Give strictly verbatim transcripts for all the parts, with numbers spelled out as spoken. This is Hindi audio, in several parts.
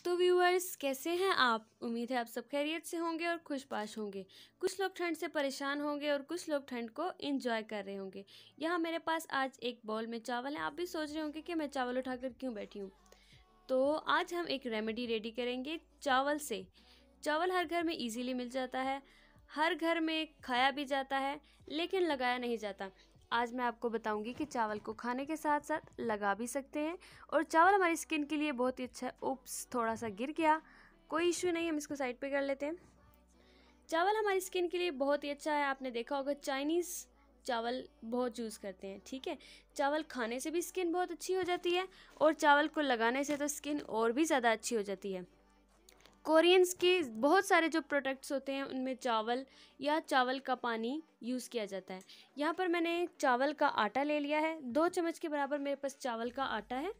तो व्यूअर्स, कैसे हैं आप? उम्मीद है आप सब खैरियत से होंगे और खुशबाश होंगे। कुछ लोग ठंड से परेशान होंगे और कुछ लोग ठंड को एंजॉय कर रहे होंगे। यहाँ मेरे पास आज एक बाउल में चावल है। आप भी सोच रहे होंगे कि मैं चावल उठाकर क्यों बैठी हूँ। तो आज हम एक रेमेडी रेडी करेंगे चावल से। चावल हर घर में इजीली मिल जाता है, हर घर में खाया भी जाता है, लेकिन लगाया नहीं जाता। आज मैं आपको बताऊंगी कि चावल को खाने के साथ साथ लगा भी सकते हैं और चावल हमारी स्किन के लिए बहुत ही अच्छा है। उप्स, थोड़ा सा गिर गया, कोई इश्यू नहीं, हम इसको साइड पे कर लेते हैं। चावल हमारी स्किन के लिए बहुत ही अच्छा है। आपने देखा होगा चाइनीज़ चावल बहुत यूज़ करते हैं, ठीक है। चावल खाने से भी स्किन बहुत अच्छी हो जाती है और चावल को लगाने से तो स्किन और भी ज़्यादा अच्छी हो जाती है। कोरियंस के बहुत सारे जो प्रोडक्ट्स होते हैं उनमें चावल या चावल का पानी यूज़ किया जाता है। यहाँ पर मैंने चावल का आटा ले लिया है, दो चम्मच के बराबर मेरे पास चावल का आटा है।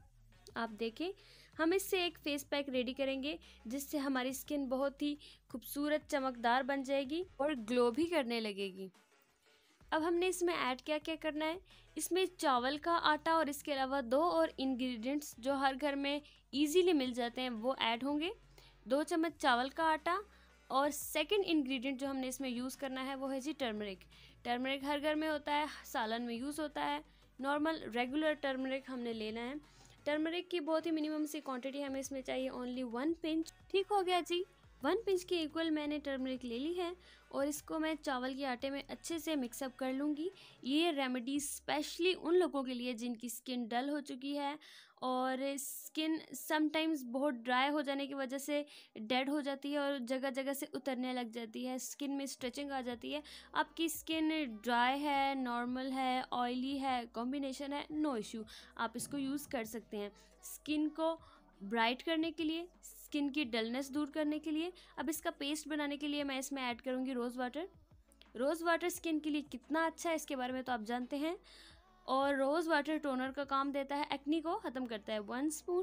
आप देखें, हम इससे एक फेस पैक रेडी करेंगे जिससे हमारी स्किन बहुत ही खूबसूरत चमकदार बन जाएगी और ग्लो भी करने लगेगी। अब हमने इसमें ऐड क्या क्या करना है, इसमें चावल का आटा और इसके अलावा दो और इंग्रेडिएंट्स जो हर घर में इजीली मिल जाते हैं वो ऐड होंगे। दो चम्मच चावल का आटा और सेकंड इंग्रेडिएंट जो हमने इसमें यूज़ करना है वो है जी टर्मरिक। टर्मरिक हर घर में होता है, सालन में यूज़ होता है। नॉर्मल रेगुलर टर्मरिक हमने लेना है। टर्मरिक की बहुत ही मिनिमम सी क्वांटिटी हमें इसमें चाहिए, ओनली वन पिंच। ठीक हो गया जी, वन पिंच के इक्वल मैंने टर्मरिक ले ली है और इसको मैं चावल के आटे में अच्छे से मिक्सअप कर लूँगी। ये रेमेडी स्पेशली उन लोगों के लिए जिनकी स्किन डल हो चुकी है और स्किन समटाइम्स बहुत ड्राई हो जाने की वजह से डेड हो जाती है और जगह जगह से उतरने लग जाती है, स्किन में स्ट्रेचिंग आ जाती है। आपकी स्किन ड्राई है, नॉर्मल है, ऑयली है, कॉम्बिनेशन है, नो इशू, आप इसको यूज़ कर सकते हैं स्किन को ब्राइट करने के लिए, स्किन की डलनेस दूर करने के लिए। अब इसका पेस्ट बनाने के लिए मैं इसमें ऐड करूँगी rose water. Rose water skin के लिए कितना अच्छा है इसके बारे में तो आप जानते हैं। और रोज़ वाटर टोनर का काम देता है, एक्नी को ख़त्म करता है। वन स्पून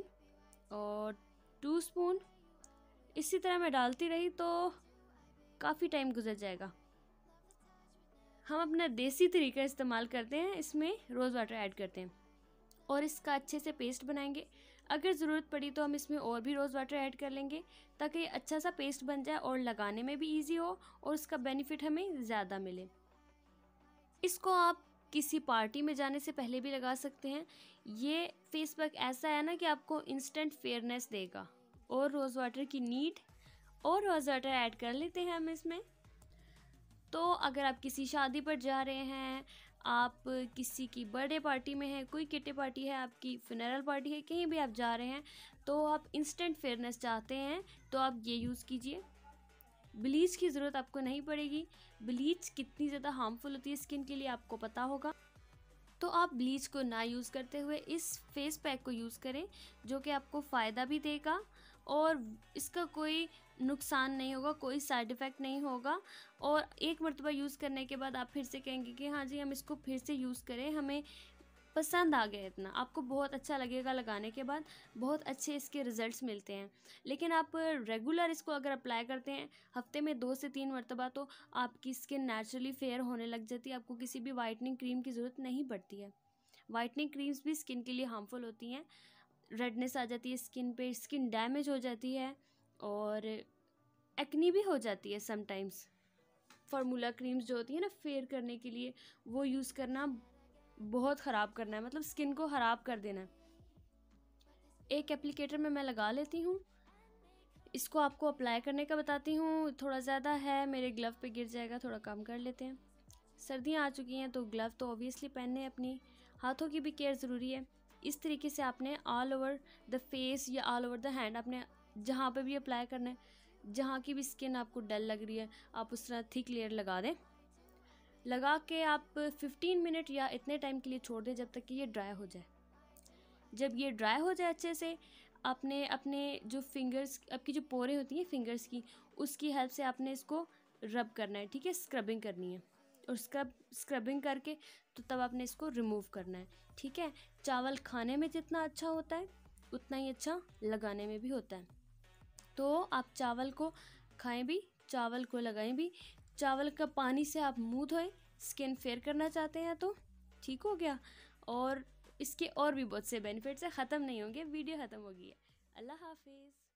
और टू स्पून इसी तरह मैं डालती रही तो काफ़ी टाइम गुजर जाएगा। हम अपना देसी तरीका इस्तेमाल करते हैं, इसमें रोज़ वाटर ऐड करते हैं और इसका अच्छे से पेस्ट बनाएंगे। अगर ज़रूरत पड़ी तो हम इसमें और भी रोज़ वाटर ऐड कर लेंगे ताकि ये अच्छा सा पेस्ट बन जाए और लगाने में भी इजी हो और उसका बेनिफिट हमें ज़्यादा मिले। इसको आप किसी पार्टी में जाने से पहले भी लगा सकते हैं। ये फेस पैक ऐसा है ना कि आपको इंस्टेंट फेयरनेस देगा। और रोज़ वाटर की नीड और रोज़ वाटर ऐड कर लेते हैं हम इसमें। तो अगर आप किसी शादी पर जा रहे हैं, आप किसी की बर्थडे पार्टी में हैं, कोई किटी पार्टी है, आपकी फ्यूनरल पार्टी है, कहीं भी आप जा रहे हैं तो आप इंस्टेंट फेयरनेस चाहते हैं तो आप ये यूज़ कीजिए। ब्लीच की ज़रूरत आपको नहीं पड़ेगी। ब्लीच कितनी ज़्यादा हार्मफुल होती है स्किन के लिए आपको पता होगा। तो आप ब्लीच को ना यूज़ करते हुए इस फेस पैक को यूज़ करें जो कि आपको फ़ायदा भी देगा और इसका कोई नुकसान नहीं होगा, कोई साइड इफ़ेक्ट नहीं होगा। और एक मरतबा यूज़ करने के बाद आप फिर से कहेंगे कि हाँ जी हम इसको फिर से यूज़ करें, हमें पसंद आ गया इतना, आपको बहुत अच्छा लगेगा लगाने के बाद, बहुत अच्छे इसके रिज़ल्ट्स मिलते हैं। लेकिन आप रेगुलर इसको अगर अप्लाई करते हैं हफ्ते में दो से तीन मरतबा तो आपकी स्किन नेचुरली फेयर होने लग जाती है। आपको किसी भी वाइटनिंग क्रीम की ज़रूरत नहीं पड़ती है। वाइटनिंग क्रीम्स भी स्किन के लिए हार्मफुल होती हैं, रेडनेस आ जाती है स्किन पे, स्किन डैमेज हो जाती है और एक्नी भी हो जाती है समटाइम्स। फार्मूला क्रीम्स जो होती है ना फेयर करने के लिए, वो यूज़ करना बहुत ख़राब करना है, मतलब स्किन को ख़राब कर देना है। एक एप्लीकेटर में मैं लगा लेती हूँ, इसको आपको अप्लाई करने का बताती हूँ। थोड़ा ज़्यादा है, मेरे ग्लव पे गिर जाएगा, थोड़ा कम कर लेते हैं। सर्दियाँ आ चुकी हैं तो ग्लव तो ऑब्वियसली पहनने हैं, अपनी हाथों की भी केयर ज़रूरी है। इस तरीके से आपने ऑल ओवर द फेस या ऑल ओवर द हैंड, आपने जहाँ पे भी अप्लाई करना है, जहाँ की भी स्किन आपको डल लग रही है आप उस तरह थिक लेयर लगा दें। लगा के आप फिफ्टीन मिनट या इतने टाइम के लिए छोड़ दें जब तक कि ये ड्राई हो जाए। जब ये ड्राई हो जाए अच्छे से, आपने अपने जो फिंगर्स, आपकी जो पोरें होती हैं फिंगर्स की, उसकी हेल्प से आपने इसको रब करना है, ठीक है, स्क्रबिंग करनी है। और स्क्रब स्क्रबिंग करके तो तब आपने इसको रिमूव करना है, ठीक है। चावल खाने में जितना अच्छा होता है उतना ही अच्छा लगाने में भी होता है। तो आप चावल को खाएं भी, चावल को लगाएं भी। चावल का पानी से आप मुंह धोएं, स्किन फेयर करना चाहते हैं तो ठीक हो गया। और इसके और भी बहुत से बेनिफिट्स हैं, ख़त्म नहीं होंगे, वीडियो ख़त्म हो गई है। अल्लाह हाफिज़।